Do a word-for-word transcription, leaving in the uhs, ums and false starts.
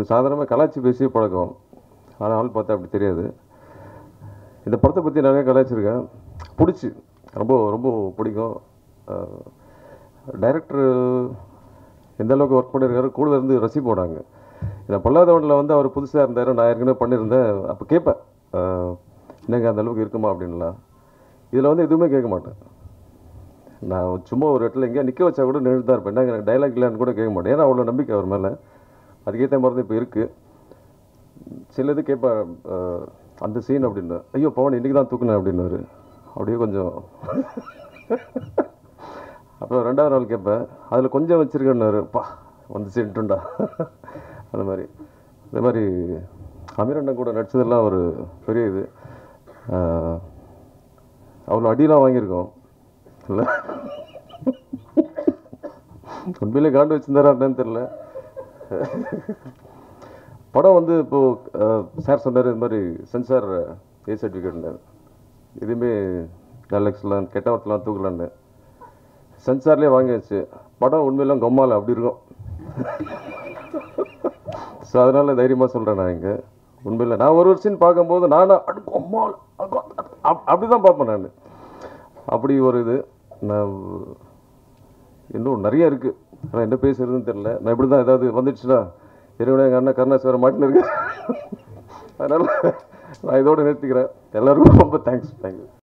அப்படி சாதாரணமாக கலாச்சி பேசி பழக்கம். ஆனால் ஆள் பார்த்தா அப்படி தெரியாது. இந்த படத்தை பற்றி நிறைய கலாச்சிருக்கேன். பிடிச்சி ரொம்ப ரொம்ப பிடிக்கும். டைரக்டர் எந்த அளவுக்கு ஒர்க் பண்ணியிருக்காரு, கூட இருந்து ரசி போனாங்க. இந்த பொல்லாதவனில் வந்து அவர் புதுசாக இருந்தார், நான் ஏற்கனவே பண்ணியிருந்தேன். அப்போ கேட்பேன், என்னங்க அந்த அளவுக்கு இருக்குமா அப்படின்லாம். இதில் வந்து எதுவுமே கேட்க மாட்டேன். நான் சும்மா ஒரு இடத்துல எங்கேயா நிற்க வச்சா கூட நின்று தான் இருப்பேன். என்னங்க எனக்கு டைலாக் இல்லைன்னு கூட கேட்க மாட்டேன். ஏன்னா அவ்வளோ நம்பிக்கை அவர் மேலே. அதுக்கேற்ற மாதிரி தான் இப்போ இருக்குது. சில இது கேட்பேன், அந்த சீன் அப்படின்னு, ஐயோ பவன் இன்றைக்கி தான் தூக்குனேன் அப்படின்னாரு. அப்படியே கொஞ்சம் அப்புறம் ரெண்டாவது நாள் கேட்பேன், அதில் கொஞ்சம் வச்சுருக்கேன்னாரு. பா வந்து சீன்ட்டுண்டா அந்த மாதிரி. இந்த மாதிரி அமீரண்ணன் கூட நடிச்சதெல்லாம் ஒரு பெரிய இது. அவ்வளோ அடியெலாம் வாங்கியிருக்கோம் இல்லை, உண்மையிலே காண்டு வச்சுருந்தாரா அப்படின்னு தெரில. படம் வந்து இப்போது சார் சொன்னார், இது மாதிரி சென்சார் ஏ சர்டிஃபிகேட்னார். எதுவுமே கேலக்ஸ்லாம் கெட்ட வார்த்தைலாம் தூக்கலான்னு சென்சார்லேயே வாங்கியாச்சு. படம் உண்மையெல்லாம் கொம்மால் அப்படி இருக்கும். ஸோ அதனால் தைரியமாக சொல்கிறேன். நான் இங்கே உண்மையில் நான் ஒரு வருஷம் பார்க்கும்போது நானும் அடு கொம்மால் அப்படி தான் பார்ப்பேன் நான். அப்படி ஒரு இது. நான் இன்னும் நிறைய இருக்குது, ஆனால் என்ன பேசுறதுன்னு தெரில. நான் இப்படி தான் ஏதாவது வந்துடுச்சுன்னா என்னோட எங்கள் அண்ணன் கருணாஸ் வேறு மாட்டில் இருக்கேன். அதனால் நான் இதோடு நிறுத்திக்கிறேன். எல்லாருக்கும் ரொம்ப தேங்க்ஸ். தேங்க்யூ.